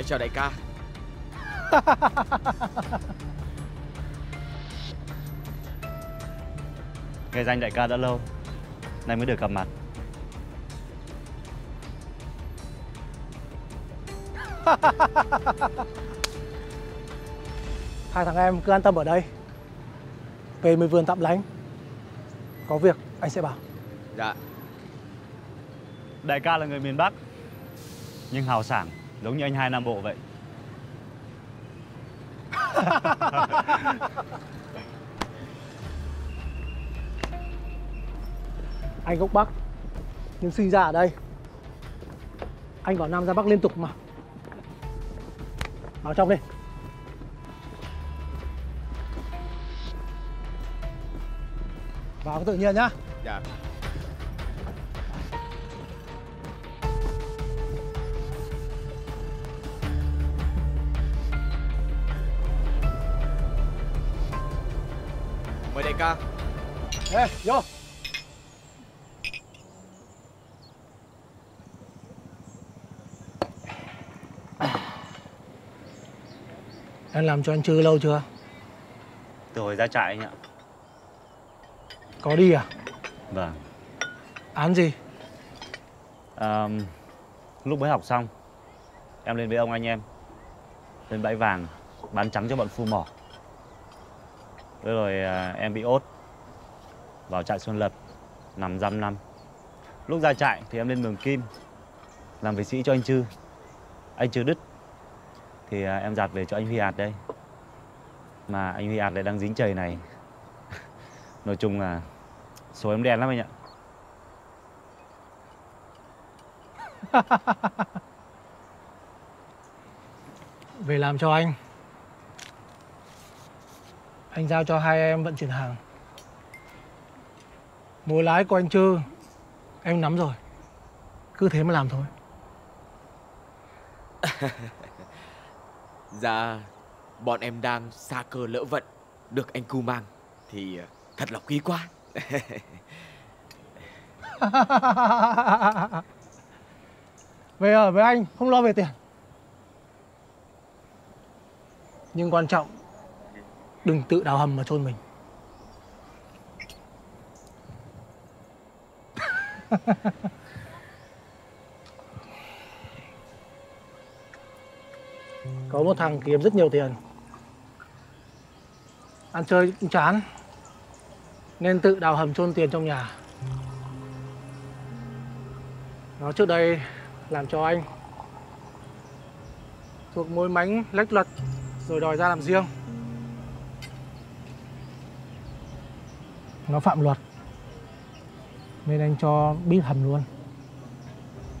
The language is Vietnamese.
Anh chào đại ca. Nghe danh đại ca đã lâu, nay mới được gặp mặt. Hai thằng em cứ an tâm ở đây. Về mấy vườn tạm lánh. Có việc anh sẽ bảo. Dạ. Đại ca là người miền Bắc, nhưng hào sảng giống như anh hai Nam Bộ vậy. Anh gốc Bắc, nhưng sinh ra ở đây. Anh vào Nam ra Bắc liên tục mà. Vào trong đi. Vào cái tự nhiên nhá. Dạ. Mời đại ca. Ê, vô. Em làm cho anh Trư lâu chưa? Từ hồi ra trại anh ạ. Có đi à? Vâng. Án gì? Lúc mới học xong, em lên với ông anh em lên bãi vàng bán trắng cho bọn phu mỏ. Rồi em bị ốt, vào trại Xuân Lập nằm dăm năm. Lúc ra trại thì em lên Mường Kim làm vệ sĩ cho anh Trư. Anh Trư đứt thì em dạt về cho anh Huy Ạt đây. Mà anh Huy Ạt lại đang dính chày này. Nói chung là số em đen lắm anh ạ. Về làm cho anh. Anh giao cho hai em vận chuyển hàng. Mối lái của anh Trư em nắm rồi. Cứ thế mà làm thôi. Dạ, bọn em đang xa cơ lỡ vận, được anh cu mang thì thật là quý quá. Về ở với anh, không lo về tiền. Nhưng quan trọng, đừng tự đào hầm mà chôn mình. Có một thằng kiếm rất nhiều tiền. Ăn chơi cũng chán, nên tự đào hầm chôn tiền trong nhà. Nó trước đây làm cho anh, thuộc mối mánh lách luật, rồi đòi ra làm riêng. Nó phạm luật, nên anh cho bít hầm luôn.